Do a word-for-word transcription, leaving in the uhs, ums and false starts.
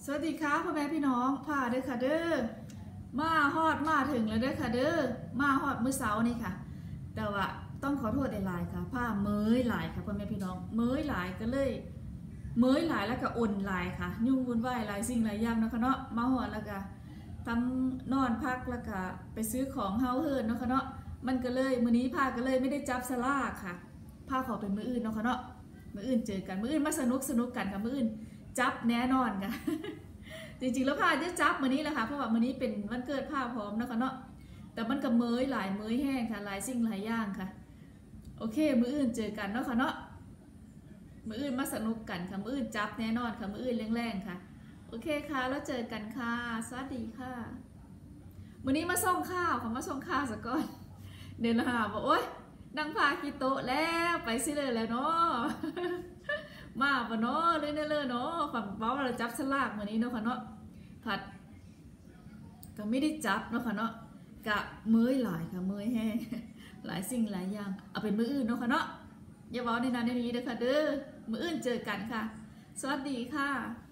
สวัสดีค่ะพ่อแม่พี่น้องพาเด้อค่ะเด้อมาฮอดมาถึงแล้วเด้อค่ะเด้อมาฮอดมื้อเช้านี่ค่ะแต่ว่าต้องขอโทษหลายๆค่ะผ้าเมยหลายค่ะพ่อแม่พี่น้องเมยหลายก็เลยเมยหลายแล้วก็อ่อนหลายค่ะยุ่งวุ่นวายหลายสิ่งหลายอย่างเนาะค่ะเนาะมาฮอดแล้วก็ทั้งนอนพักแล้วก็ไปซื้อของเฮาเฮิร์นเนาะค่ะเนาะมันก็เลยมื้อนี้พาก็เลยไม่ได้จับสลากค่ะพาขอเป็นมื้ออื่นเนาะค่ะเนาะมื้ออื่นเจอกันมื้ออื่นมาสนุกสนุกกันค่ะมื้ออื่นจับแน่นอนค่ะจริงๆแล้วพาจะจับมื้อนี้แหละค่ะเพราะว่ามื้อนี้เป็นวันเกิดพาพร้อมนะคะเนาะแต่มันก็เมยหลายเมยแห้งค่ะหลายสิ่งหลายอย่างค่ะโอเคมื้ออื่นเจอกันเนาะค่ะเนาะมื้ออื่นมาสนุกกันค่ะมื้ออื่นจับแน่นอนค่ะมื้ออื่นแรงๆค่ะโอเคค่ะแล้วเจอกันค่ะสวัสดีค่ะมื้อนี้มาส่งข้าวค่ะมาส่งข้าวซะก่อนเดี๋ยวนะคะบอกโอ๊ยนั่งพากีโตะแล้วไปซิเลยแล้วเนาะมาปะเนาะเลยเนเลยเนาะฝั่งเป้าเราจับสลากมื้อนี้เนาะค่ะเนาะผัดก็ไม่ได้จับเนาะค่ะเนาะกะเมยหลายค่ะเมยแห้งหลายสิ่งหลายอย่างเอาเป็นมื้ออื่นเนาะค่ะเนาะอย่าบอกในนั้นในนี้เด้อค่ะเด้อมื้ออื่นเจอกันค่ะสวัสดีค่ะ